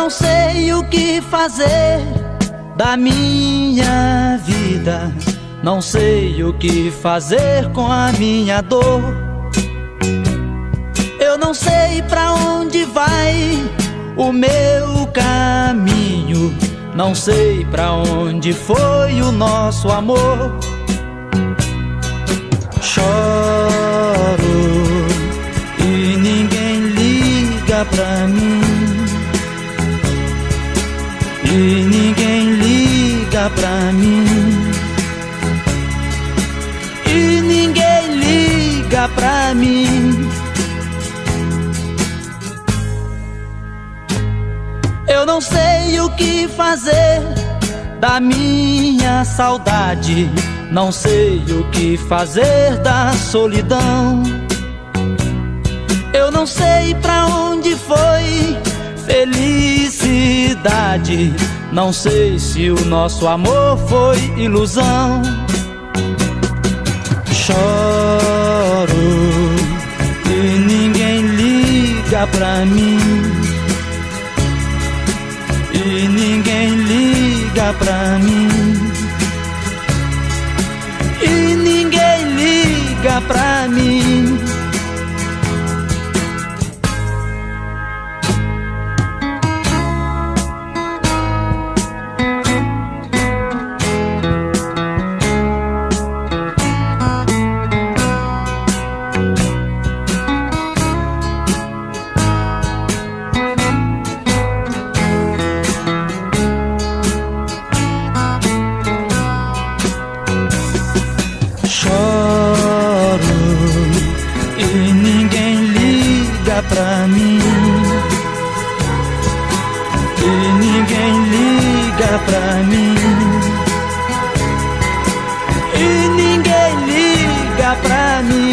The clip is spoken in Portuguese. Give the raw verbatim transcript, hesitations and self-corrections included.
não sei o que fazer da minha vida, não sei o que fazer com a minha dor. Eu não sei pra onde vai o meu caminho, não sei pra onde foi o nosso amor. Choro e ninguém liga pra mim, e ninguém liga pra mim, e ninguém liga pra mim. Eu não sei o que fazer da minha saudade, não sei o que fazer da solidão. Eu não sei pra onde foi felicidade, não sei se o nosso amor foi ilusão. Choro e ninguém liga pra mim, e ninguém liga pra mim, e ninguém liga pra mim. Choro e ninguém liga pra mim, e ninguém liga pra mim, e ninguém liga pra mim.